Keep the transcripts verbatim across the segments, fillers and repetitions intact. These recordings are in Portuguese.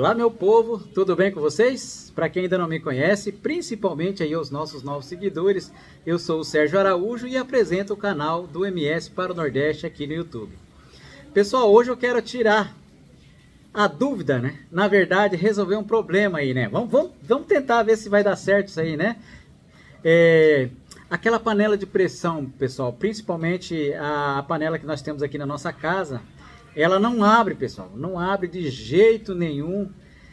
Olá meu povo, tudo bem com vocês? Para quem ainda não me conhece, principalmente aí os nossos novos seguidores, eu sou o Sérgio Araújo e apresento o canal do M S para o Nordeste aqui no YouTube. Pessoal, hoje eu quero tirar a dúvida, né? Na verdade, resolver um problema aí, né? Vamos, vamos, vamos tentar ver se vai dar certo isso aí, né? É, aquela panela de pressão, pessoal, principalmente a panela que nós temos aqui na nossa casa, ela não abre, pessoal, não abre de jeito nenhum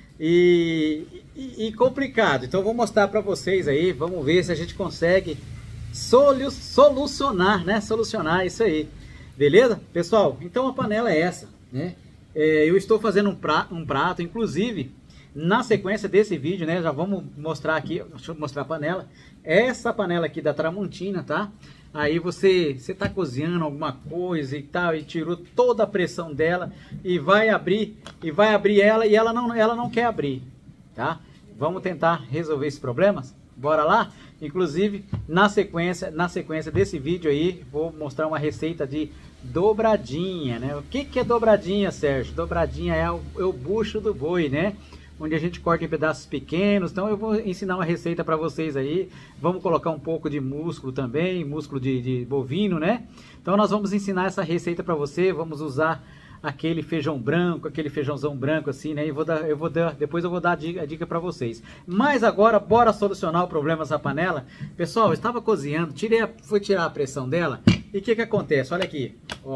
e, e, e complicado. Então eu vou mostrar para vocês aí, vamos ver se a gente consegue solu solucionar, né? Solucionar isso aí, beleza? Pessoal, então a panela é essa, né? É, eu estou fazendo um prato, um prato, inclusive, na sequência desse vídeo, né? Já vamos mostrar aqui, deixa eu mostrar a panela. Essa panela aqui da Tramontina, tá? Aí você você tá cozinhando alguma coisa e tal e tirou toda a pressão dela e vai abrir e vai abrir ela e ela não ela não quer abrir, tá? Vamos tentar resolver esses problemas? Bora lá? Inclusive, na sequência, na sequência desse vídeo aí, vou mostrar uma receita de dobradinha, né? O que que é dobradinha, Sérgio? Dobradinha é o, é o bucho do boi, né? Onde a gente corta em pedaços pequenos. Então eu vou ensinar uma receita para vocês aí. Vamos colocar um pouco de músculo também, músculo de, de bovino, né? Então nós vamos ensinar essa receita para você. Vamos usar aquele feijão branco, aquele feijãozão branco assim, né? E vou dar, eu vou dar, depois eu vou dar a dica, a dica para vocês. Mas agora bora solucionar o problema dessa panela. Pessoal, eu estava cozinhando, tirei a, fui tirar a pressão dela e o que que acontece? Olha aqui, ó.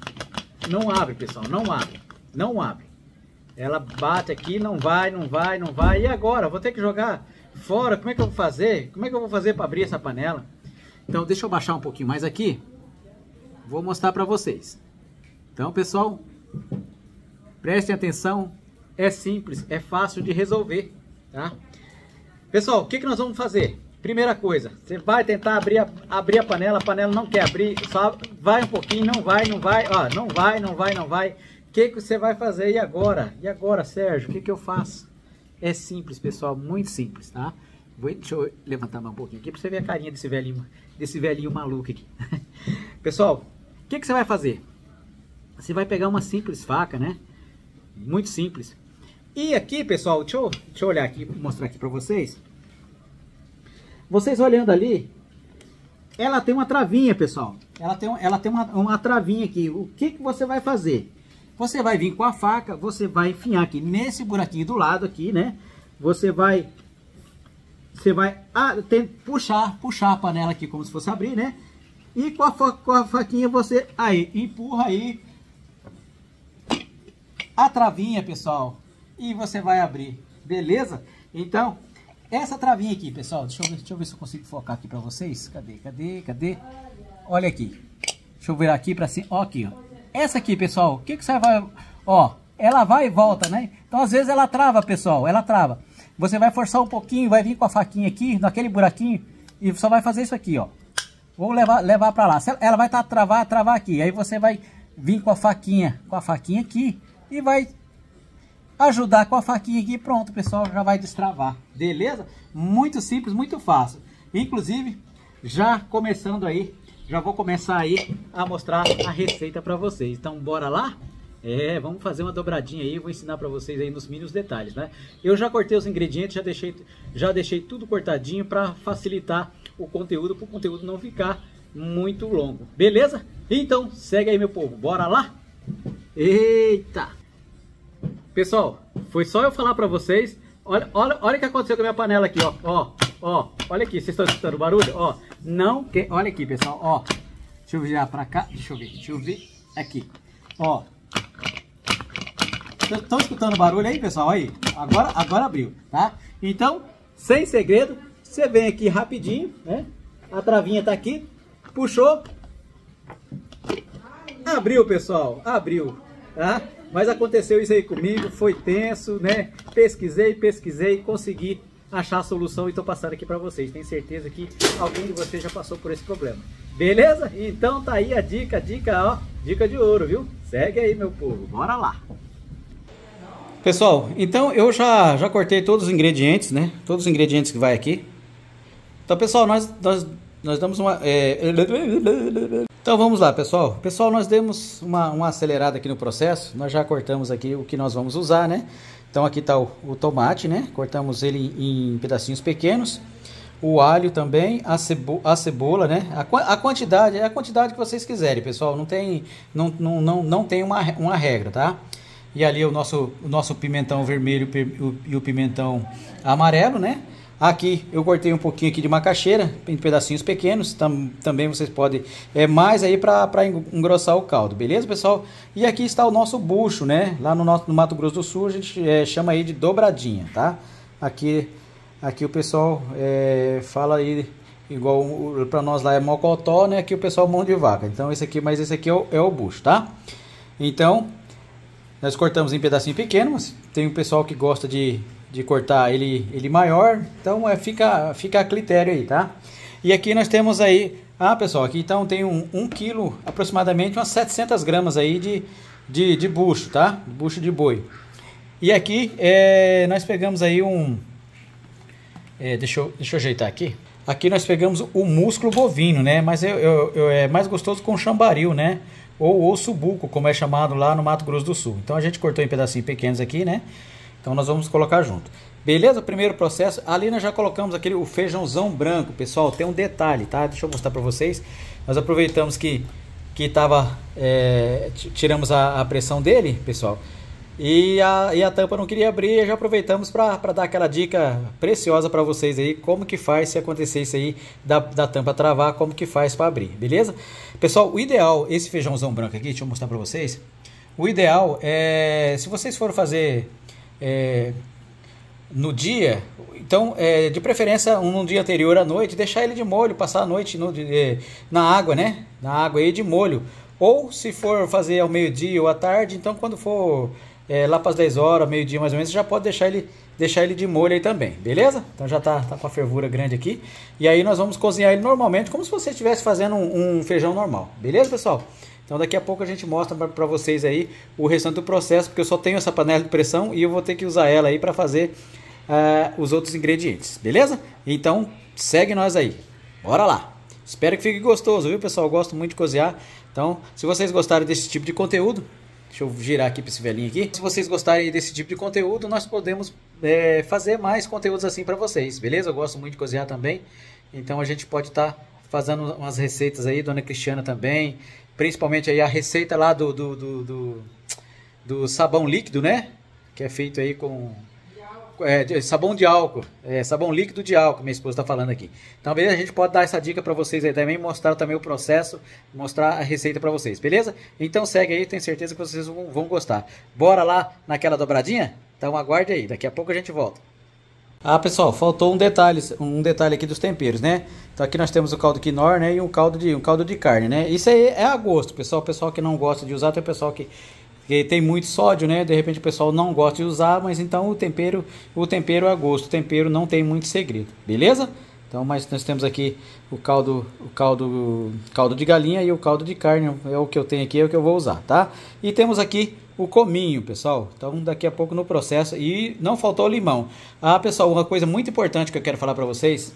Não abre, pessoal, não abre, não abre. Ela bate aqui, não vai, não vai, não vai. E agora? Vou ter que jogar fora. Como é que eu vou fazer? Como é que eu vou fazer para abrir essa panela? Então, deixa eu baixar um pouquinho mais aqui. Vou mostrar para vocês. Então, pessoal, prestem atenção. É simples, é fácil de resolver, tá? Pessoal, o que que nós vamos fazer? Primeira coisa, você vai tentar abrir a, abrir a panela. A panela não quer abrir. Só vai um pouquinho, não vai, não vai. Ó, não vai, não vai, não vai. O que que você vai fazer? E agora? E agora, Sérgio? O que que eu faço? É simples, pessoal, muito simples, tá? Vou, deixa eu levantar mais um pouquinho aqui para você ver a carinha desse velhinho, desse velhinho maluco aqui. Pessoal, o que que você vai fazer? Você vai pegar uma simples faca, né? Muito simples. E aqui, pessoal, deixa eu, deixa eu olhar aqui, mostrar aqui para vocês. Vocês olhando ali, ela tem uma travinha, pessoal. Ela tem, ela tem uma, uma travinha aqui. O que que você vai fazer? Você vai vir com a faca, você vai enfiar aqui nesse buraquinho do lado aqui, né? Você vai, você vai ah, tem, puxar, puxar a panela aqui como se fosse abrir, né? E com a, com a faquinha você aí empurra aí a travinha, pessoal, e você vai abrir, beleza? Então, essa travinha aqui, pessoal, deixa eu ver, deixa eu ver se eu consigo focar aqui para vocês. Cadê, cadê, cadê? Olha aqui. Deixa eu virar aqui para cima, ó aqui, ó. Essa aqui, pessoal, o que que você vai... Ó, ela vai e volta, né? Então, às vezes, ela trava, pessoal, ela trava. Você vai forçar um pouquinho, vai vir com a faquinha aqui, naquele buraquinho, e só vai fazer isso aqui, ó. Vou levar, levar pra lá. Ela vai estar tá, travar, travar aqui. Aí você vai vir com a faquinha, com a faquinha aqui, e vai ajudar com a faquinha aqui. Pronto, pessoal, já vai destravar. Beleza? Muito simples, muito fácil. Inclusive, já começando aí, já vou começar aí a mostrar a receita para vocês. Então, bora lá? É, vamos fazer uma dobradinha aí. Vou ensinar para vocês aí nos mínimos detalhes, né? Eu já cortei os ingredientes, já deixei, já deixei tudo cortadinho para facilitar o conteúdo, para o conteúdo não ficar muito longo. Beleza? Então, segue aí, meu povo. Bora lá? Eita! Pessoal, foi só eu falar para vocês. Olha, olha, olha o que aconteceu com a minha panela aqui, ó. Ó, ó, olha aqui. Vocês estão escutando o barulho? Ó, não que... Olha aqui, pessoal, ó. Deixa eu virar pra cá. Deixa eu ver, deixa eu ver. Aqui, ó. Estão escutando o barulho aí, pessoal? Aí, agora, agora abriu, tá? Então, sem segredo, você vem aqui rapidinho, né? A travinha tá aqui. Puxou. Abriu, pessoal. Abriu, tá? Mas aconteceu isso aí comigo, foi tenso, né? Pesquisei, pesquisei, consegui achar a solução e tô passando aqui para vocês. Tenho certeza que alguém de vocês já passou por esse problema. Beleza? Então tá aí a dica, dica, ó, dica de ouro, viu? Segue aí, meu povo, bora lá. Pessoal, então eu já, já cortei todos os ingredientes, né? Todos os ingredientes que vai aqui. Então, pessoal, nós, nós, nós damos uma... É... Então vamos lá, pessoal. Pessoal, nós demos uma, uma acelerada aqui no processo. Nós já cortamos aqui o que nós vamos usar, né? Então aqui está o, o tomate, né? Cortamos ele em pedacinhos pequenos. O alho também, a, cebo a cebola, né? A, a quantidade é a quantidade que vocês quiserem, pessoal. Não tem, não, não, não, não tem uma, uma regra, tá? E ali o nosso, o nosso pimentão vermelho e o pimentão amarelo, né? Aqui eu cortei um pouquinho aqui de macaxeira em pedacinhos pequenos. Tam, também vocês podem é mais aí para engrossar o caldo, beleza, pessoal? E aqui está o nosso bucho, né? Lá no, nosso, no Mato Grosso do Sul a gente é, chama aí de dobradinha, tá? Aqui, aqui o pessoal é, fala aí igual para nós lá é mocotó, né? Aqui o pessoal mão de vaca. Então esse aqui, mas esse aqui é o, é o bucho, tá? Então nós cortamos em pedacinho pequeno, mas tem um pessoal que gosta de de cortar ele, ele maior, então é, fica, fica a critério aí, tá? E aqui nós temos aí, ah pessoal, aqui então tem um, um quilo, aproximadamente umas setecentas gramas aí de, de, de bucho, tá? Bucho de boi. E aqui é, nós pegamos aí um, é, deixa, eu, deixa eu ajeitar aqui. Aqui nós pegamos o músculo bovino, né? Mas eu, eu, eu, é mais gostoso com chambaril, né? Ou osso buco, como é chamado lá no Mato Grosso do Sul. Então a gente cortou em pedacinhos pequenos aqui, né? Então nós vamos colocar junto. Beleza? Primeiro processo. Ali nós já colocamos aquele o feijãozão branco, pessoal. Tem um detalhe, tá? Deixa eu mostrar para vocês. Nós aproveitamos que que tava é, tiramos a, a pressão dele, pessoal. E a, e a tampa não queria abrir. Já aproveitamos para dar aquela dica preciosa para vocês aí, como que faz se acontecer isso aí da, da tampa travar, como que faz para abrir, beleza? Pessoal, o ideal, esse feijãozão branco aqui, deixa eu mostrar para vocês. O ideal é, se vocês forem fazer É, no dia, então é, de preferência um, um dia anterior à noite, deixar ele de molho, passar a noite no, de, na água, né? Na água aí de molho. Ou se for fazer ao meio-dia ou à tarde, então quando for é, lá para as dez horas, meio-dia mais ou menos, já pode deixar ele, deixar ele de molho aí também, beleza? Então já tá, tá com a fervura grande aqui. E aí nós vamos cozinhar ele normalmente, como se você estivesse fazendo um, um feijão normal, beleza, pessoal? Então daqui a pouco a gente mostra para vocês aí o restante do processo, porque eu só tenho essa panela de pressão e eu vou ter que usar ela aí para fazer uh, os outros ingredientes, beleza? Então segue nós aí, bora lá! Espero que fique gostoso, viu pessoal? Eu gosto muito de cozinhar, então se vocês gostarem desse tipo de conteúdo, deixa eu girar aqui para esse velhinho aqui. Se vocês gostarem desse tipo de conteúdo, nós podemos é, fazer mais conteúdos assim para vocês, beleza? Eu gosto muito de cozinhar também, então a gente pode estar tá fazendo umas receitas aí, Dona Cristiana também. Principalmente aí a receita lá do, do, do, do, do sabão líquido, né? Que é feito aí com é, sabão de álcool. É, sabão líquido de álcool, minha esposa está falando aqui. Então, beleza? A gente pode dar essa dica para vocês aí também, mostrar também o processo, mostrar a receita para vocês, beleza? Então segue aí, tenho certeza que vocês vão, vão gostar. Bora lá naquela dobradinha? Então aguarde aí, daqui a pouco a gente volta. Ah, pessoal, faltou um detalhe, um detalhe aqui dos temperos, né? Então aqui nós temos o caldo quinor, né? E um caldo de, um caldo de carne, né? Isso aí é a gosto, pessoal. O pessoal que não gosta de usar, tem o pessoal que, que tem muito sódio, né? De repente o pessoal não gosta de usar, mas então o tempero, o tempero é a gosto. O tempero não tem muito segredo, beleza? Então, mas nós temos aqui o caldo, o caldo, caldo de galinha e o caldo de carne, é o que eu tenho aqui, é o que eu vou usar, tá? E temos aqui o cominho, pessoal. Então, daqui a pouco no processo. E não faltou o limão. Ah, pessoal, uma coisa muito importante que eu quero falar para vocês.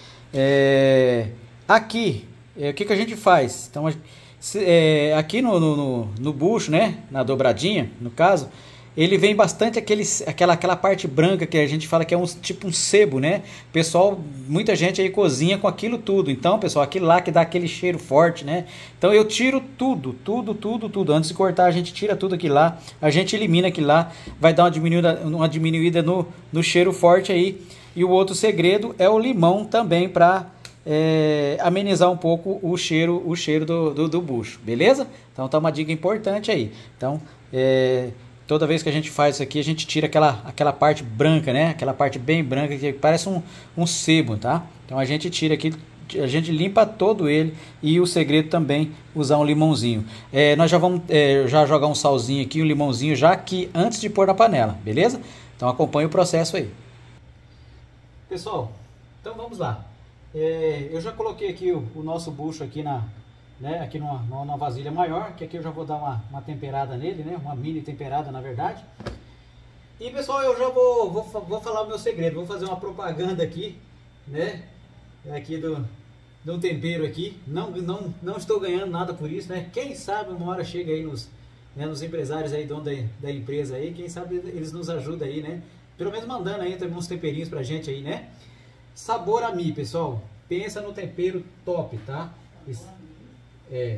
É... Aqui, é, o que, que a gente faz? Então, é, aqui no, no, no bucho, né? Na dobradinha, no caso, ele vem bastante aquele, aquela, aquela parte branca que a gente fala que é um tipo um sebo, né? Pessoal, muita gente aí cozinha com aquilo tudo. Então, pessoal, aquilo lá que dá aquele cheiro forte, né? Então eu tiro tudo, tudo, tudo, tudo. Antes de cortar, a gente tira tudo aquilo lá, a gente elimina aquilo lá, vai dar uma diminuída, uma diminuída no, no cheiro forte aí. E o outro segredo é o limão também para é, amenizar um pouco o cheiro, o cheiro do, do, do bucho, beleza? Então tá uma dica importante aí. Então, é... toda vez que a gente faz isso aqui, a gente tira aquela, aquela parte branca, né? Aquela parte bem branca que parece um, um sebo, tá? Então a gente tira aqui, a gente limpa todo ele. E o segredo também, usar um limãozinho. É, nós já vamos é, já jogar um salzinho aqui, um limãozinho já aqui antes de pôr na panela, beleza? Então acompanhe o processo aí. Pessoal, então vamos lá. É, eu já coloquei aqui o, o nosso bucho aqui na... Né, aqui numa, numa vasilha maior, que aqui eu já vou dar uma, uma temperada nele, né, uma mini temperada na verdade. E pessoal, eu já vou, vou, vou falar o meu segredo, vou fazer uma propaganda aqui, né, aqui do, do tempero aqui. Não, não, não estou ganhando nada por isso, né, quem sabe uma hora chega aí nos, né, nos empresários aí, dono da, da empresa aí, quem sabe eles nos ajudam aí, né? Pelo menos mandando aí também uns temperinhos pra gente aí, né? Sabor a Mi, pessoal. Pensa no tempero top, tá? É.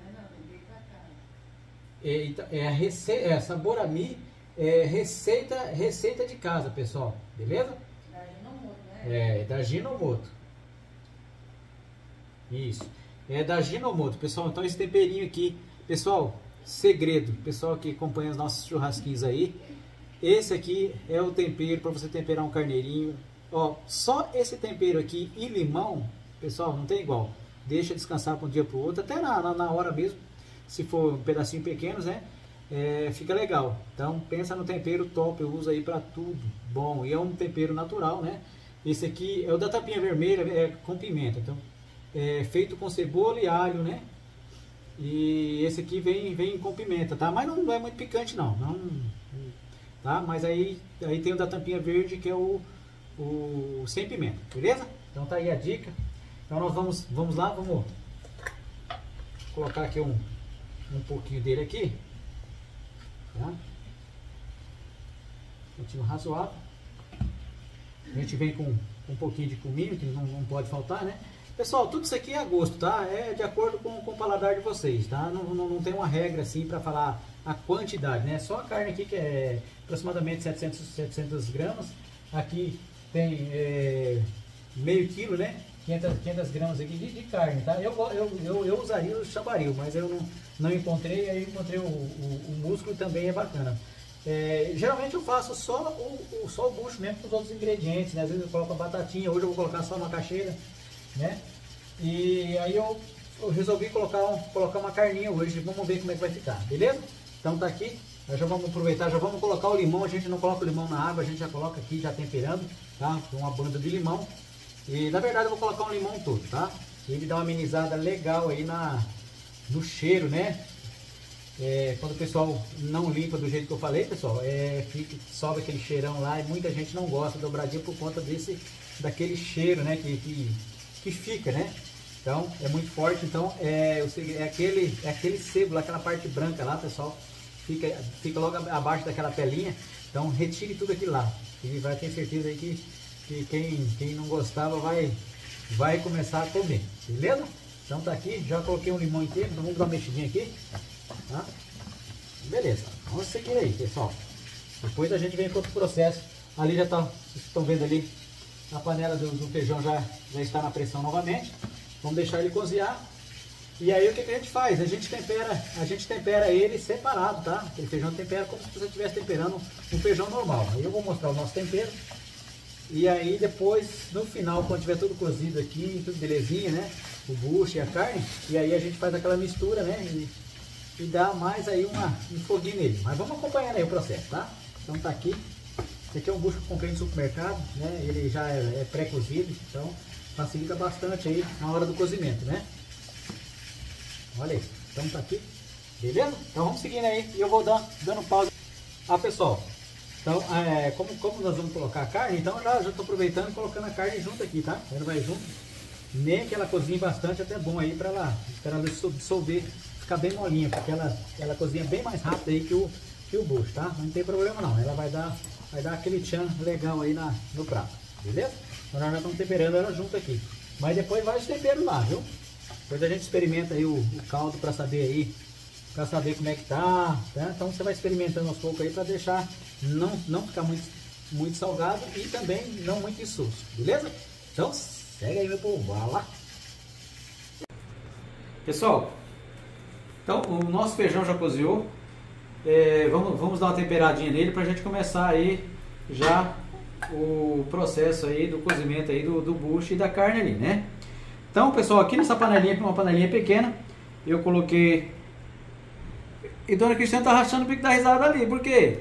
É, é, a receita, é Sabor a Mi, é receita, receita de casa, pessoal. Beleza? Da Ginomoto, né? É, da Ginomoto. Isso. É da Ginomoto, pessoal. Então esse temperinho aqui, pessoal, segredo, pessoal que acompanha os nossos churrasquinhos aí, esse aqui é o tempero para você temperar um carneirinho. Ó, só esse tempero aqui e limão, pessoal, não tem igual. Deixa descansar para um dia para o outro, até na, na, na hora mesmo, se for um pedacinho pequenos, né? É, fica legal. Então pensa no tempero top, eu uso aí para tudo bom. E é um tempero natural, né? Esse aqui é o da tapinha vermelha, é com pimenta. Então é feito com cebola e alho, né? E esse aqui vem, vem com pimenta, tá? Mas não é muito picante não, não tá? Mas aí, aí tem o da tampinha verde, que é o, o sem pimenta, beleza? Então tá aí a dica. Então nós vamos, vamos lá, vamos colocar aqui um, um pouquinho dele aqui, tá? Um pouquinho razoável. A gente vem com um pouquinho de cominho, que não, não pode faltar, né? Pessoal, tudo isso aqui é a gosto, tá? É de acordo com, com o paladar de vocês, tá? Não, não, não tem uma regra assim para falar a quantidade, né? Só a carne aqui que é aproximadamente setecentos gramas. Aqui tem é, meio quilo, né? quinhentas gramas aqui de, de carne, tá? Eu, eu, eu, eu usaria o chambaril, mas eu não, não encontrei, aí encontrei o, o, o músculo, também é bacana. É, geralmente eu faço só o, o, só o bucho mesmo com os outros ingredientes, né? Às vezes eu coloco a batatinha, hoje eu vou colocar só uma macaxeira, né? E aí eu, eu resolvi colocar, um, colocar uma carninha hoje, vamos ver como é que vai ficar, beleza? Então tá aqui, nós já vamos aproveitar, já vamos colocar o limão, a gente não coloca o limão na água, a gente já coloca aqui, já temperando, tá? Com uma banda de limão. E na verdade eu vou colocar um limão todo, tá? Ele dá uma amenizada legal aí na, no cheiro, né? É, quando o pessoal não limpa do jeito que eu falei, pessoal, é, fica, sobe aquele cheirão lá, e muita gente não gosta do dobradinho por conta desse, daquele cheiro, né? Que, que, que fica, né? Então é muito forte. Então é, é, aquele, é aquele sebo lá, aquela parte branca lá, pessoal, fica, fica logo abaixo daquela pelinha. Então retire tudo aquilo lá, e vai ter certeza aí que, que quem, quem não gostava vai, vai começar a comer, beleza? Então tá aqui, já coloquei um limão inteiro, então vamos dar uma mexidinha aqui, tá? Beleza, vamos seguir aí, pessoal. Depois a gente vem para outro processo. Ali já tá, vocês estão vendo ali, a panela do, do feijão já, já está na pressão novamente. Vamos deixar ele cozinhar. E aí o que, que a gente faz? A gente tempera, a gente tempera ele separado, tá? Aquele feijão tempera como se você estivesse temperando um feijão normal. Aí eu vou mostrar o nosso tempero. E aí depois, no final, quando tiver tudo cozido aqui, tudo belezinha, né? O bucho e a carne. E aí a gente faz aquela mistura, né? E, e dá mais aí uma, um foguinho nele. Mas vamos acompanhando aí o processo, tá? Então tá aqui. Esse aqui é um bucho que eu comprei no supermercado, né? Ele já é, é pré-cozido, então facilita bastante aí na hora do cozimento, né? Olha aí, então tá aqui, beleza? Então vamos seguindo aí e eu vou dar, dando pausa. Ah, pessoal, então é, como, como nós vamos colocar a carne, então já já tô aproveitando e colocando a carne junto aqui, tá? Ela vai junto, nem que ela cozinhe bastante, até bom aí para ela, para ela dissolver, ficar bem molinha, porque ela, ela cozinha bem mais rápido aí que o, que o bucho, tá? Não tem problema não, ela vai dar, vai dar aquele tchan legal aí na, no prato, beleza? Então nós já estamos temperando ela junto aqui, mas depois vai os temperos lá, viu? Depois a gente experimenta aí o, o caldo para saber aí, para saber como é que tá, tá? Então você vai experimentando aos poucos aí para deixar não, não ficar muito, muito salgado e também não muito insosso, beleza? Então segue aí meu povo, bora lá! Pessoal, então o nosso feijão já cozinhou, é, vamos, vamos dar uma temperadinha nele para a gente começar aí já o processo aí do cozimento aí do, do bucho e da carne ali, né? Então, pessoal, aqui nessa panelinha, uma panelinha pequena, eu coloquei... E Dona Cristiana tá rachando o bico da risada ali, por quê?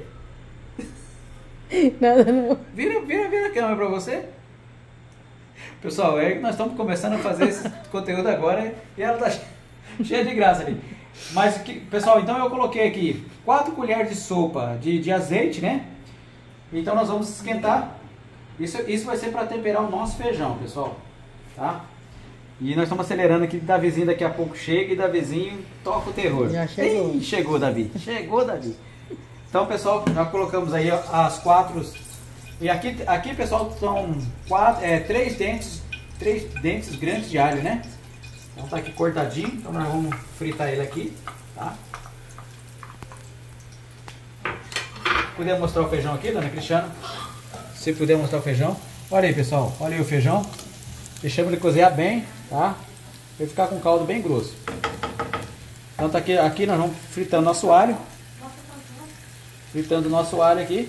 Nada não. Vira, vira, vira a câmera pra você. Pessoal, é que nós estamos começando a fazer esse conteúdo agora e ela tá cheia de graça ali. Mas, pessoal, então eu coloquei aqui quatro colheres de sopa de, de azeite, né? Então nós vamos esquentar. Isso, isso vai ser para temperar o nosso feijão, pessoal, tá? E nós estamos acelerando aqui, Davizinho daqui a pouco chega e Davizinho toca o terror. Já chegou. Ei, chegou, Davi. Chegou, Davi. Então, pessoal, já colocamos aí as quatro. E aqui, aqui pessoal, são quatro, é, três dentes, três dentes grandes de alho, né? Então tá aqui cortadinho. Então nós vamos fritar ele aqui, tá? Puder mostrar o feijão aqui, dona Cristiana? Se puder mostrar o feijão. Olha aí, pessoal. Olha aí o feijão. Deixamos ele cozinhar bem, tá? Vai ficar com caldo bem grosso. Então tá aqui, aqui nós vamos fritando nosso alho. Fritando nosso alho aqui.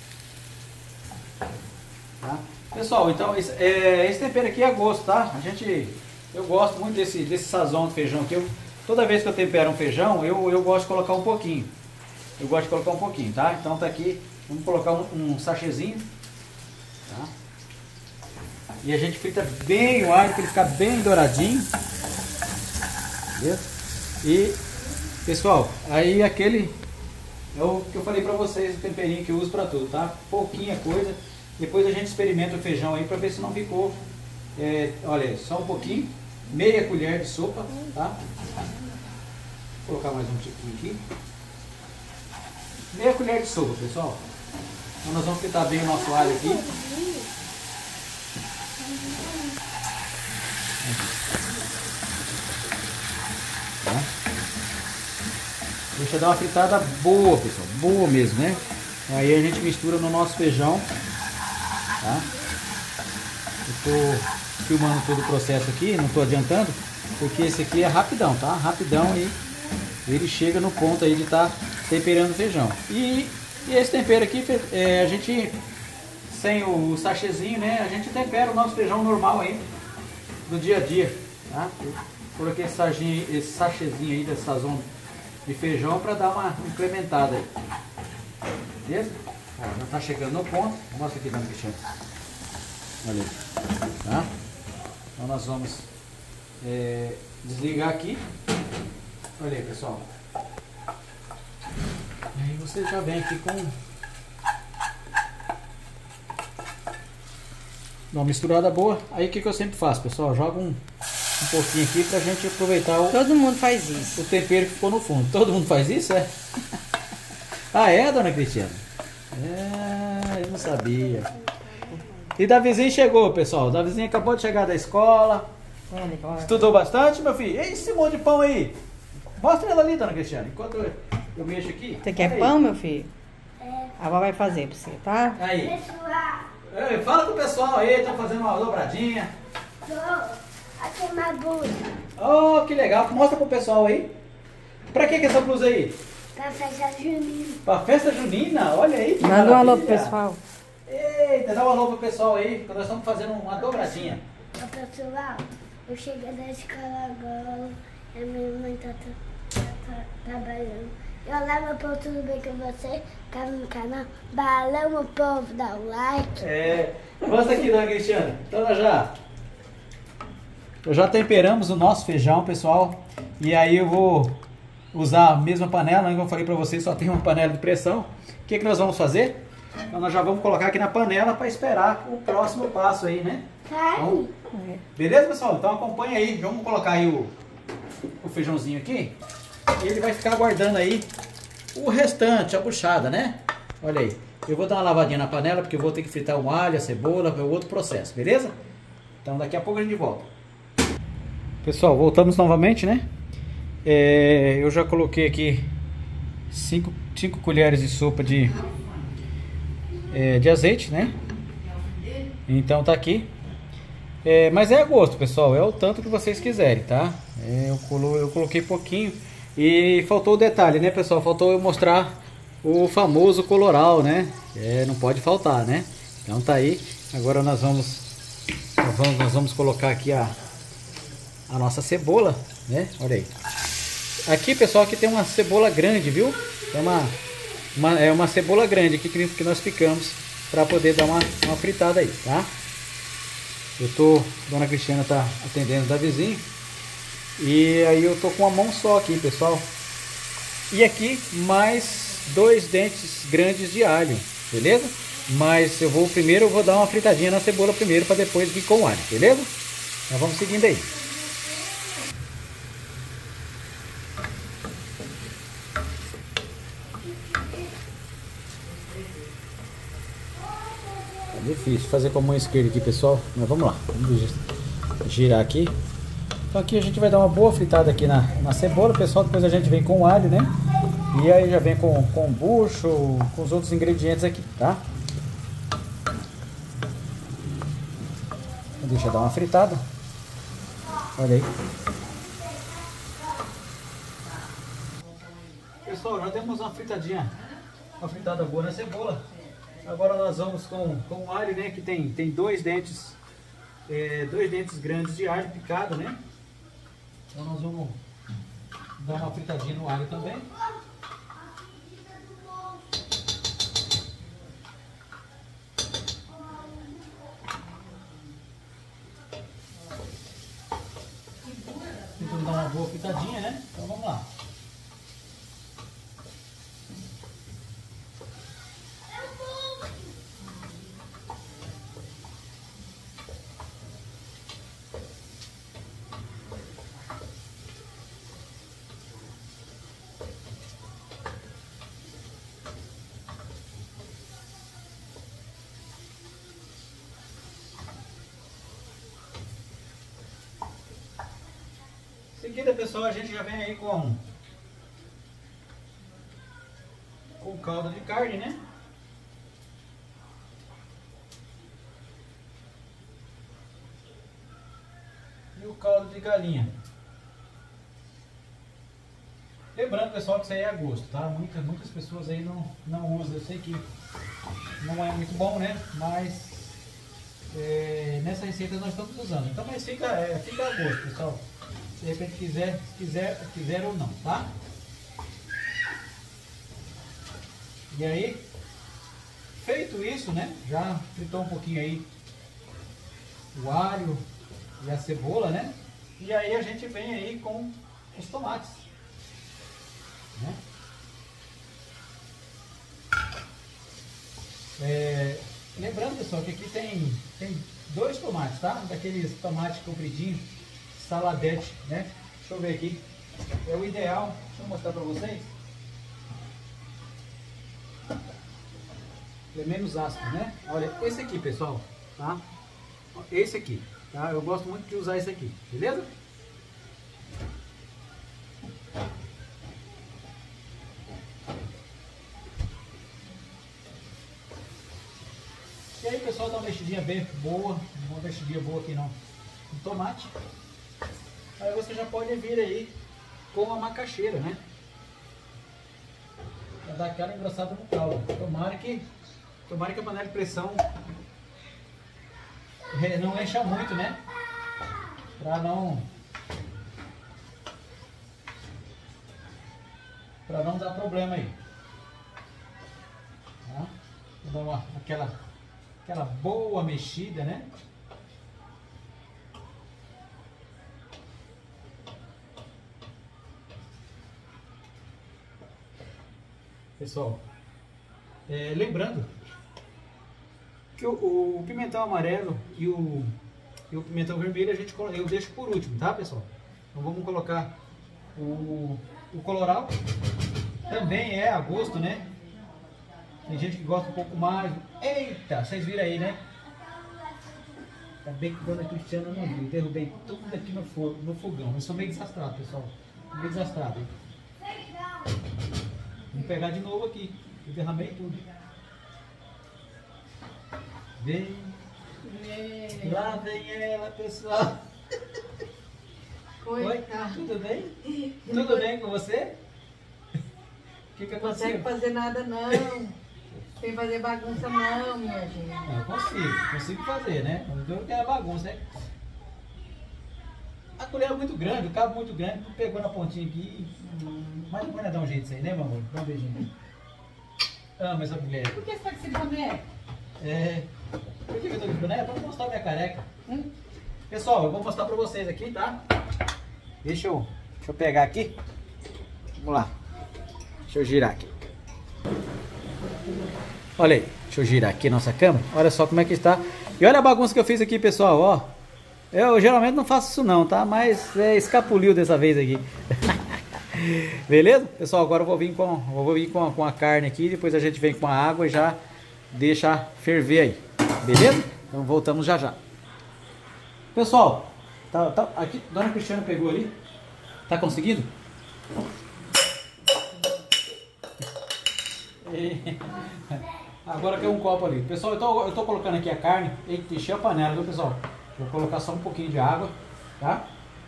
Tá? Pessoal, então esse, é, esse tempero aqui é a gosto, tá? A gente, eu gosto muito desse, desse sazão do feijão aqui. Eu, toda vez que eu tempero um feijão, eu, eu gosto de colocar um pouquinho. Eu gosto de colocar um pouquinho, tá? Então tá aqui, vamos colocar um, um sachêzinho. Tá? E a gente frita bem o alho para ele ficar bem douradinho. Beleza? E, pessoal, aí aquele é o que eu falei para vocês, o temperinho que eu uso para tudo, tá? Pouquinha coisa. Depois a gente experimenta o feijão aí para ver se não ficou. É, olha, só um pouquinho. Meia colher de sopa, tá? Vou colocar mais um tiquinho aqui. Meia colher de sopa, pessoal. Então nós vamos fritar bem o nosso alho aqui. Tá? Deixa eu dar uma fritada boa, pessoal. Boa mesmo, né? Aí a gente mistura no nosso feijão. Tá? Eu tô filmando todo o processo aqui, não tô adiantando, porque esse aqui é rapidão, tá? Rapidão e ele chega no ponto aí de estar tá temperando o feijão. E, e esse tempero aqui, é, a gente, sem o sachêzinho, né? A gente tempera o nosso feijão normal aí, do dia a dia, tá? Eu coloquei esse, sachê, esse sachêzinho aí desse sazão de feijão para dar uma incrementada aí. Beleza? Ó, já tá chegando no ponto. Mostra aqui, dona Cristiana. Olha aí. Tá? Então nós vamos é, desligar aqui. Olha aí, pessoal. Aí você já vem aqui com... Dá uma misturada boa. Aí o que, que eu sempre faço, pessoal? Joga um, um pouquinho aqui pra gente aproveitar o... Todo mundo faz isso. O tempero que ficou no fundo. Todo mundo faz isso, é? Ah, é, dona Cristiana? É, eu não sabia. E Davizinho chegou, pessoal. Davizinho acabou de chegar da escola. Estudou bastante, meu filho? E esse monte de pão aí? Mostra ela ali, dona Cristiana. Enquanto eu, eu mexo aqui. Você quer aí. pão, meu filho? É. A avó vai fazer pra você, tá? Aí. Ei, fala com o pessoal aí, estão fazendo uma dobradinha. Aqui é mais boa. Oh, que legal. Mostra pro pessoal aí. Pra que que é essa blusa aí? Pra festa junina. Pra festa junina? Olha aí. Que Manda um alô pro maravilha. pessoal. Eita, dá um alô pro pessoal aí, que nós estamos fazendo uma dobradinha. Ô, pessoal, eu cheguei da escola agora e a minha mãe tá, tá, tá trabalhando. Olá, meu povo, tudo bem com você? Tá no canal Balão, meu povo, dá o like. É, mostra aqui, dona Cristiana. Então nós já, eu já temperamos o nosso feijão, pessoal. E aí eu vou usar a mesma panela, como eu falei pra vocês, só tem uma panela de pressão. O que que nós vamos fazer? Então nós já vamos colocar aqui na panela para esperar o próximo passo aí, né? Carne. Então, beleza, pessoal? Então acompanha aí. Vamos colocar aí o, o feijãozinho aqui. E ele vai ficar aguardando aí o restante, a buchada, né? Olha aí. Eu vou dar uma lavadinha na panela, porque eu vou ter que fritar um alho, a cebola, é outro processo, beleza? Então daqui a pouco a gente volta. Pessoal, voltamos novamente, né? É, eu já coloquei aqui cinco colheres de sopa de, é, de azeite, né? Então tá aqui. É, mas é a gosto, pessoal. É o tanto que vocês quiserem, tá? É, eu, colo, eu coloquei pouquinho. E faltou o detalhe, né, pessoal? Faltou eu mostrar o famoso coloral, né? É, não pode faltar, né? Então tá aí. Agora nós vamos, nós vamos, nós vamos colocar aqui a, a nossa cebola, né? Olha aí. Aqui, pessoal, aqui tem uma cebola grande, viu? É uma, uma, é uma cebola grande aqui que, que nós picamos para poder dar uma, uma fritada aí, tá? Eu tô, dona Cristiana tá atendendo da vizinha. E aí eu tô com uma mão só aqui, pessoal. E aqui mais dois dentes grandes de alho, beleza? Mas eu vou primeiro, eu vou dar uma fritadinha na cebola primeiro para depois vir com o alho, beleza? Então vamos seguindo aí. Difícil fazer com a mão esquerda aqui, pessoal. Mas vamos lá. Vamos girar aqui. Então aqui a gente vai dar uma boa fritada aqui na, na cebola, pessoal. Depois a gente vem com o alho, né? E aí já vem com, com o bucho, com os outros ingredientes aqui, tá? Deixa eu dar uma fritada. Olha aí. Pessoal, já temos uma fritadinha, uma fritada boa na cebola. Agora nós vamos com, com o alho, né? Que tem, tem dois dentes, é, dois dentes grandes de alho picado, né? Então nós vamos dar uma fritadinha no alho também. Tentando dar uma boa fritadinha, né? Então vamos lá. Em seguida, pessoal, a gente já vem aí com com caldo de carne, né? E o caldo de galinha. Lembrando, pessoal, que isso aí é a gosto, tá? Muitas, muitas pessoas aí não, não usam. Eu sei que não é muito bom, né? Mas é, nessa receita nós estamos usando. Então, mas fica, é, fica a gosto, pessoal. Se de repente quiser, quiser, quiser ou não, tá? E aí, feito isso, né? Já fritou um pouquinho aí o alho e a cebola, né? E aí a gente vem aí com os tomates, né? É, lembrando, pessoal, que aqui tem, tem dois tomates, tá? Daqueles tomates compridinhos, saladete, né? Deixa eu ver aqui. É o ideal. Deixa eu mostrar pra vocês. É menos ácido, né? Olha, esse aqui, pessoal, tá? Esse aqui, tá? Eu gosto muito de usar esse aqui, beleza? E aí, pessoal, dá uma mexidinha bem boa, uma mexidinha boa aqui no, no tomate. Aí você já pode vir aí com a macaxeira, né? Pra dar aquela engrossada no caldo. Tomara que, tomara que a panela de pressão não encha muito, né? Pra não, pra não dar problema aí. Tá? Vou dar uma, aquela, aquela boa mexida, né? Pessoal, é, lembrando que o, o pimentão amarelo e o, e o pimentão vermelho a gente, eu deixo por último, tá, pessoal? Então vamos colocar o, o colorau, também é a gosto, né? Tem gente que gosta um pouco mais. Eita, vocês viram aí, né? Tá bem que Dona Cristiana não viu, derrubei tudo aqui no, fogo, no fogão. Eu sou meio desastrado, pessoal, meio desastrado, hein? Vamos pegar de novo aqui. Eu derramei tudo. Vem. É. Lá vem ela, pessoal. Oi, Oi, tudo bem? Não tudo bem com você? O que que aconteceu? Não consegue fazer nada não. Sem fazer bagunça não, minha gente. Não, eu consigo. Consigo fazer, né? Não quero bagunça, né? A colher é muito grande, o cabo muito grande. Tu pegou na pontinha aqui. Mas depois não dá um jeito isso aí, né, meu amor? Dá um beijinho aqui. Amo essa mulher. Por que você tá com esse boné? É. Por que eu tô com esse boné? É pra mostrar minha careca. Hum? Pessoal, eu vou mostrar pra vocês aqui, tá? Deixa eu, deixa eu pegar aqui. Vamos lá. Deixa eu girar aqui. Olha aí. Deixa eu girar aqui a nossa câmera. Olha só como é que está. E olha a bagunça que eu fiz aqui, pessoal, ó. Eu geralmente não faço isso não, tá? Mas é, escapuliu dessa vez aqui. Beleza? Pessoal, agora eu vou vir com, eu vou vir com, a, com a carne aqui, depois a gente vem com a água e já, deixa ferver aí, beleza? Então voltamos já já. Pessoal, tá, tá, aqui, Dona Cristiana pegou ali, tá conseguindo? E... Agora quer um copo ali. Pessoal, eu tô, eu tô colocando aqui a carne. Eita, encheu a panela, viu, pessoal? Vou colocar só um pouquinho de água, tá?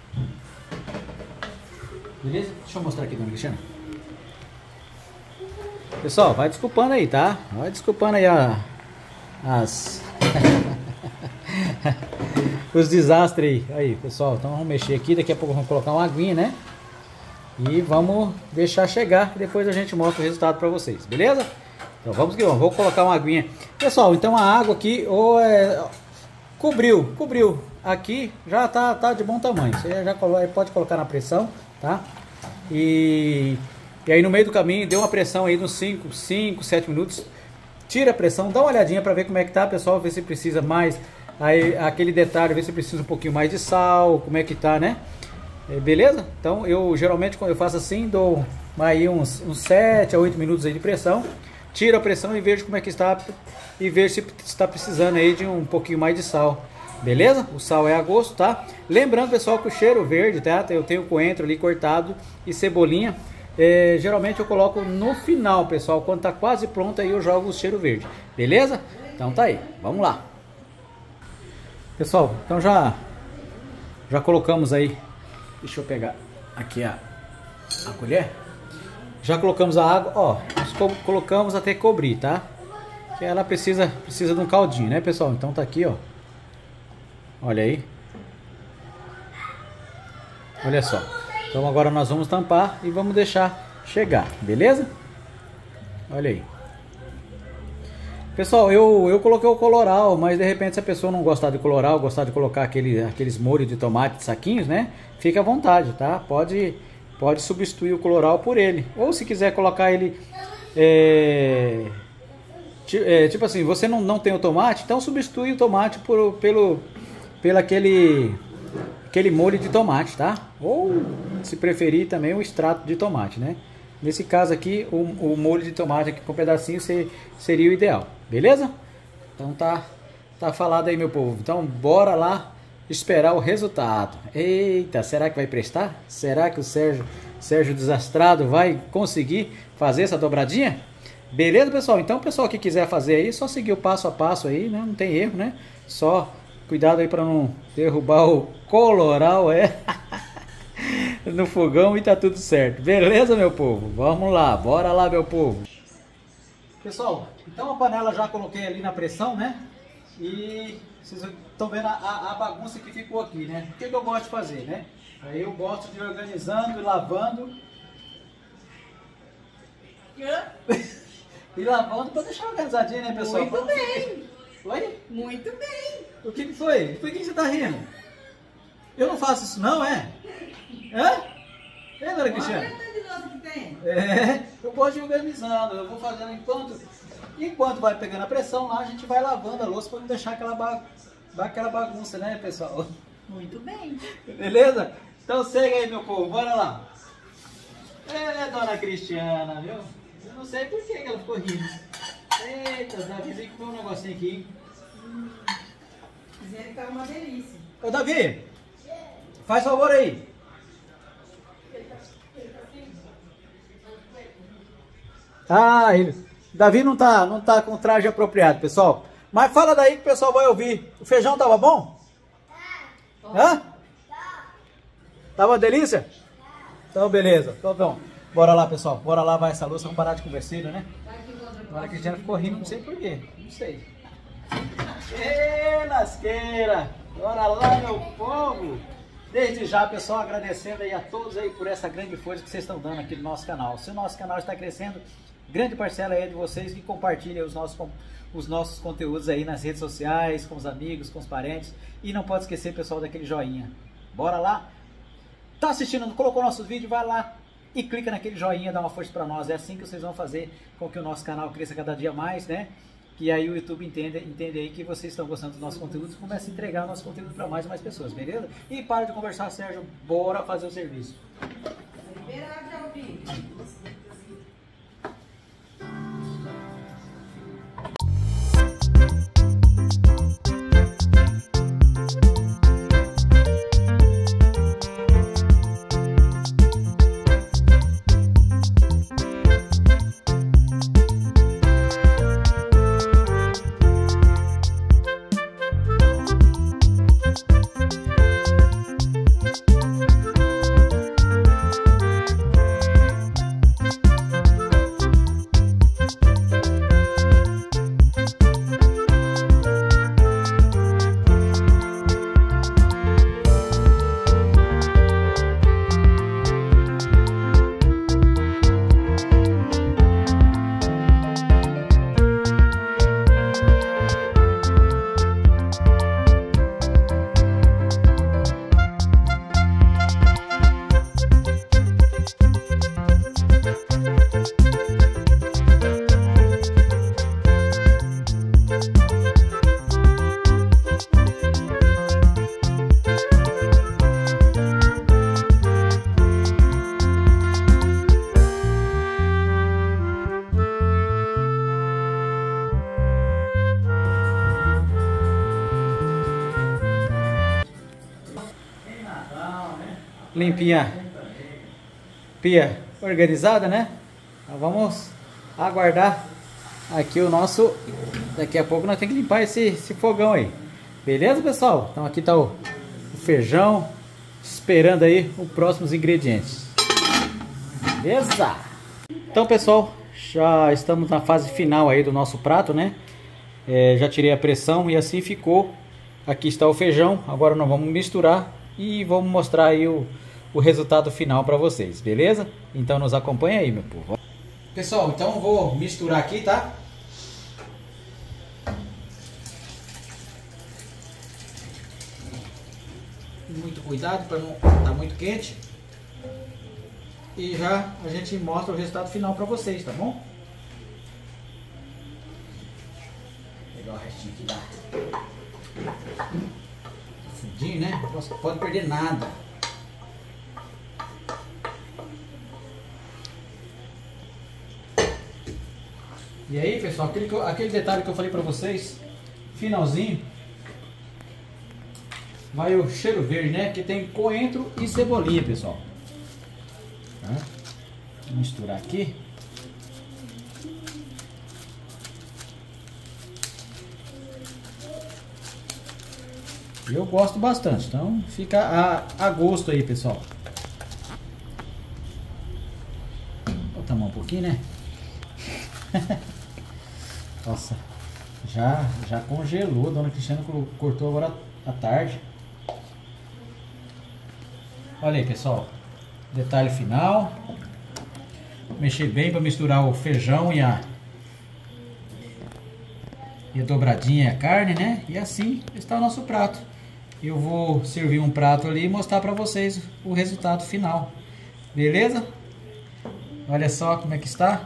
Beleza? Deixa eu mostrar aqui, Dona Cristiana. Pessoal, vai desculpando aí, tá? Vai desculpando aí a, as... os desastres aí. Aí, pessoal, então vamos mexer aqui. Daqui a pouco vamos colocar uma aguinha, né? E vamos deixar chegar. E depois a gente mostra o resultado pra vocês, beleza? Então vamos que vamos. Vou colocar uma aguinha. Pessoal, então a água aqui ou é... cobriu, cobriu. Aqui já tá, tá de bom tamanho. Você já pode colocar na pressão, tá? E... E aí no meio do caminho deu uma pressão aí nos cinco, cinco, sete minutos. Tira a pressão, dá uma olhadinha para ver como é que tá, pessoal, ver se precisa mais aí aquele detalhe, ver se precisa um pouquinho mais de sal, como é que tá, né? É, beleza? Então eu geralmente quando eu faço assim, dou aí uns, uns sete a oito minutos aí de pressão. Tiro a pressão e vejo como é que está e vejo se está precisando aí de um pouquinho mais de sal. Beleza? O sal é a gosto, tá? Lembrando, pessoal, que o cheiro verde, tá? Eu tenho coentro ali cortado e cebolinha. É, geralmente eu coloco no final, pessoal, quando tá quase pronto aí eu jogo o cheiro verde, beleza? Então tá aí, vamos lá. Pessoal, então já já colocamos aí, deixa eu pegar aqui a, a colher. Já colocamos a água, ó, nós co colocamos até cobrir, tá? Que ela precisa, precisa de um caldinho, né, pessoal? Então tá aqui, ó. Olha aí. Olha só. Então agora nós vamos tampar e vamos deixar chegar, beleza? Olha aí. Pessoal, eu, eu coloquei o coloral, mas de repente se a pessoa não gostar de coloral, gostar de colocar aquele, aqueles molhos de tomate de saquinhos, né? Fica à vontade, tá? Pode, pode substituir o coloral por ele. Ou se quiser colocar ele... É, é, tipo assim, você não, não tem o tomate, então substitui o tomate por, pelo, pelo aquele... aquele molho de tomate, tá? Ou, se preferir, também o extrato de tomate, né? Nesse caso aqui, o, o molho de tomate aqui com um pedacinho seria o ideal, beleza? Então tá, tá falado aí, meu povo. Então bora lá esperar o resultado. Eita, será que vai prestar? Será que o Sérgio, Sérgio Desastrado vai conseguir fazer essa dobradinha? Beleza, pessoal? Então, o pessoal que quiser fazer aí, só seguir o passo a passo aí, né? Não tem erro, né? Só... cuidado aí para não derrubar o coloral, é, no fogão e tá tudo certo. Beleza, meu povo? Vamos lá, bora lá, meu povo. Pessoal, então a panela já coloquei ali na pressão, né? E vocês estão vendo a, a, a bagunça que ficou aqui, né? O que, que eu gosto de fazer, né? Aí eu gosto de ir organizando e lavando. E lavando para deixar organizadinho, né, pessoal? Muito bem. Oi? Muito bem. O que que foi? Por que você tá rindo? Eu não faço isso não, é? Hã? É, Dona Cristiana? Olha o tanto de louça que tem. É, eu gosto de ir organizando, eu vou fazendo enquanto... Enquanto vai pegando a pressão lá, a gente vai lavando a louça para não deixar aquela, ba... aquela bagunça, né, pessoal? Muito bem. Beleza? Então segue aí, meu povo, bora lá. É, Dona Cristiana, viu? Eu não sei por que ela ficou rindo. Eita, Davi, que foi um negocinho aqui, hein? Hum. Dizendo que tá uma delícia. Ô, Davi, faz favor aí. Ah, ele... Davi não tá, não tá com o traje apropriado, pessoal. Mas fala daí que o pessoal vai ouvir. O feijão tava bom? Tá. Hã? Tava uma delícia? Então, beleza. Então, bom. Bora lá, pessoal. Bora lá, vai essa louça. Vamos parar de converseira, né? Agora a Cristiana ficou rindo, não sei porquê. Não sei. Ê, lasqueira! Bora lá, meu povo! Desde já, pessoal, agradecendo aí a todos aí por essa grande força que vocês estão dando aqui no nosso canal. Se o nosso canal está crescendo, grande parcela aí de vocês que compartilham os nossos, os nossos conteúdos aí nas redes sociais, com os amigos, com os parentes. E não pode esquecer, pessoal, daquele joinha. Bora lá? Tá assistindo, não colocou nossos vídeos? Vai lá e clica naquele joinha, dá uma força para nós. É assim que vocês vão fazer com que o nosso canal cresça cada dia mais, né? E aí o YouTube entende, entende aí que vocês estão gostando dos nossos conteúdos e começa a entregar o nosso conteúdo para mais e mais pessoas, beleza? E para de conversar, Sérgio, bora fazer o serviço. Liberado já o vídeo. limpinha, pia organizada, né? Então vamos aguardar aqui o nosso... Daqui a pouco nós temos que limpar esse, esse fogão aí. Beleza, pessoal? Então aqui tá o, o feijão, esperando aí os próximos ingredientes. Beleza? Então, pessoal, já estamos na fase final aí do nosso prato, né? É, já tirei a pressão e assim ficou. Aqui está o feijão. Agora nós vamos misturar e vamos mostrar aí o, o resultado final para vocês, beleza? Então nos acompanha aí, meu povo. Pessoal, então eu vou misturar aqui, tá? Muito cuidado para não estar muito quente. E já a gente mostra o resultado final para vocês, tá bom? Vou pegar o restinho aqui da fundinho, né? Não pode perder nada. E aí, pessoal, aquele, que eu, aquele detalhe que eu falei para vocês, finalzinho, vai o cheiro verde, né? Que tem coentro e cebolinha, pessoal. Tá? Vou misturar aqui. Eu gosto bastante, então fica a, a gosto aí, pessoal. Vou botar a mão um pouquinho, né? Nossa, já, já congelou. A dona Cristiana cortou agora à tarde. Olha aí, pessoal. Detalhe final. Mexer bem para misturar o feijão e a, e a dobradinha e a carne, né? E assim está o nosso prato. Eu vou servir um prato ali e mostrar para vocês o resultado final. Beleza? Olha só como é que está.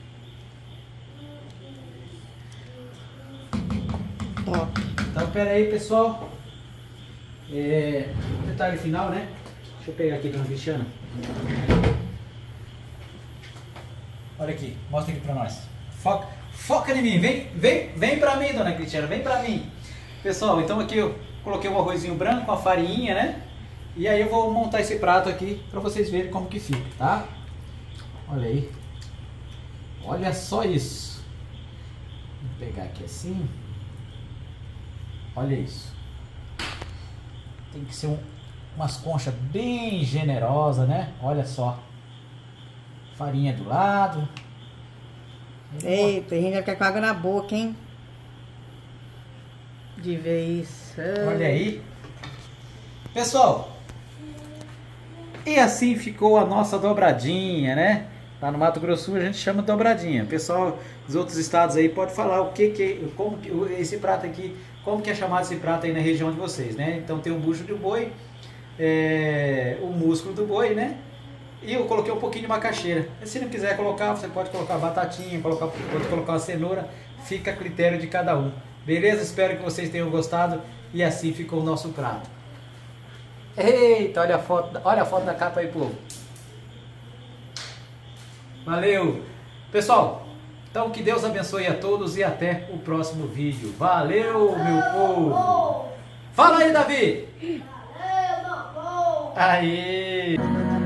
Top. Então, pera aí, pessoal. É, detalhe final, né? Deixa eu pegar aqui, dona Cristiana. Olha aqui, mostra aqui pra nós. Foca, foca em mim, vem, vem, vem pra mim, dona Cristiana, vem pra mim. Pessoal, então aqui eu coloquei um arrozinho branco com a farinha, né? E aí eu vou montar esse prato aqui pra vocês verem como que fica, tá? Olha aí. Olha só isso. Vou pegar aqui assim. Olha isso. Tem que ser um, umas conchas bem generosas, né? Olha só. Farinha do lado. Eita, a gente vai ficar com água na boca, hein? De ver isso. Olha aí. Pessoal. E assim ficou a nossa dobradinha, né? Lá no Mato Grosso a gente chama de dobradinha. O pessoal dos outros estados aí pode falar o que que, como que esse prato aqui, como que é chamado esse prato aí na região de vocês, né? Então tem o bucho do boi, é, o músculo do boi, né? E eu coloquei um pouquinho de macaxeira. Se não quiser colocar, você pode colocar batatinha, colocar, pode colocar uma cenoura, fica a critério de cada um. Beleza? Espero que vocês tenham gostado e assim ficou o nosso prato. Eita, olha a foto, olha a foto da capa aí, povo. Valeu! Pessoal, então que Deus abençoe a todos e até o próximo vídeo. Valeu, meu povo! Fala aí, Davi! Aí!